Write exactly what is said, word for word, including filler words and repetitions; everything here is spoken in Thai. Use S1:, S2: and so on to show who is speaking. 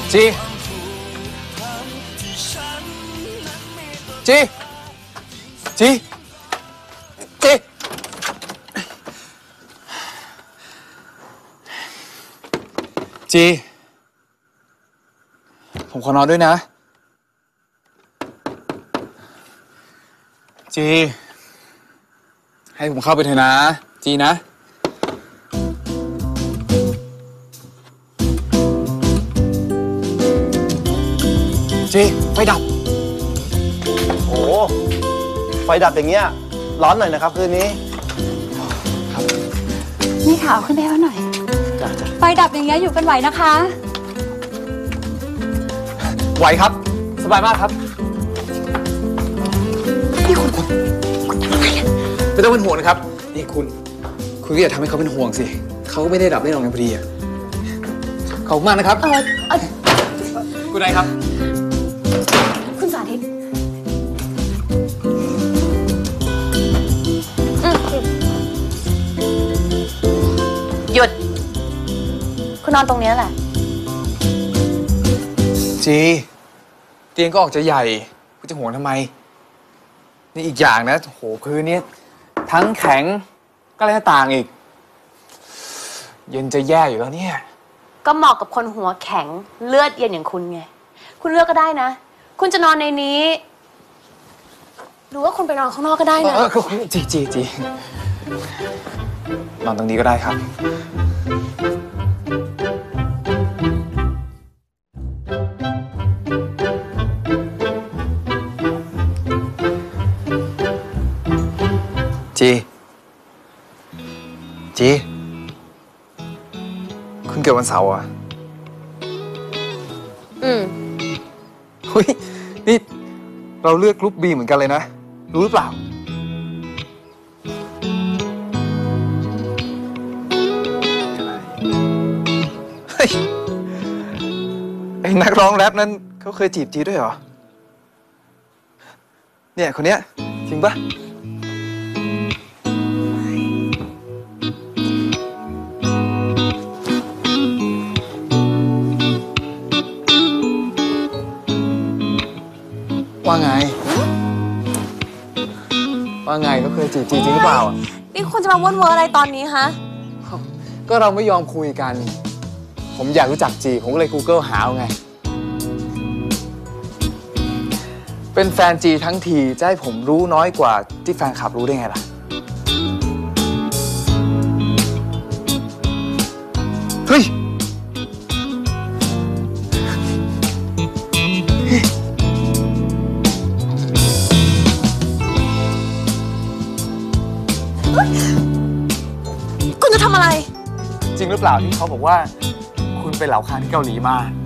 S1: จีจีจีจีจีผมขอนอนด้วยนะจีให้ผมเข้าไปเถอะนะจีนะจีไฟดับ
S2: โอ้ไฟดับอย่างเงี้ยร้อนหน่อยนะครับคืนนี้
S1: ครับ
S3: นี่ข่าวขึ้นได้ว่าหน่อยไฟดับอย่างเงี้ยอยู่กันไหวนะคะ
S1: ไหวครับสบายมากครับ
S3: นี่คุณคุณคุณทำอะไรอ่ะ
S1: ไม่ต้องเป็นห่วงนะครับนี่คุณคุณก็อย่าทำให้เขาเป็นห่วงสิเขาก็ไม่ได้ดับได้นอนกันพอดีอ่ะขอบคุณมากนะครับ
S3: เออเออ
S1: คุณนายครับ
S3: คุณสาธิตหยุดคุณนอนตรงนี้แหละ
S1: จีเตียงก็ออกจะใหญ่คุณจะห่วงทำไมนี่อีกอย่างนะโหคืนนี้ทั้งแข็งก็เลยหน้าต่างอีกเย็นจะแย่อยู่แล้วเนี่ย
S3: ก็เหมาะกับคนหัวแข็งเลือดเย็นอย่างคุณไงคุณเลือกก็ได้นะคุณจะนอนในนี้หรือว่าคุณไปนอนข้างนอกก็ได้นะ
S1: เออจีจีจีนอนตรงนี้ก็ได้ครับจีจีคุณเกิดวันเสาร์อ่ะ
S3: อืม
S1: เฮ้ยนี่เราเลือกกรุ๊ปบีเหมือนกันเลยนะรู้หรือเปล่าเฮ้ยไอ้นักร้องแรปนั้นเขาเคยจีบจีด้วยเหรอเนี่ยคนเนี้ยจริงปะว่าไงว่าไงก็เคยจีบจีจริงหรือเปล่า
S3: นี่คุณจะมาว่นเวอร์อะไรตอนนี้ฮะ
S1: ก็เราไม่ยอมคุยกันผมอยากรู้จักจีผมก็เลย Google หาเอาไงเป็นแฟนจีทั้งทีจะให้ผมรู้น้อยกว่าที่แฟนคลับรู้ได้ไงล่ะเฮ้ย
S3: คุณจะทำอะไร
S1: จริงหรือเปล่าที่เขาบอกว่าคุณไปเหลาคางที่เกาหลีมา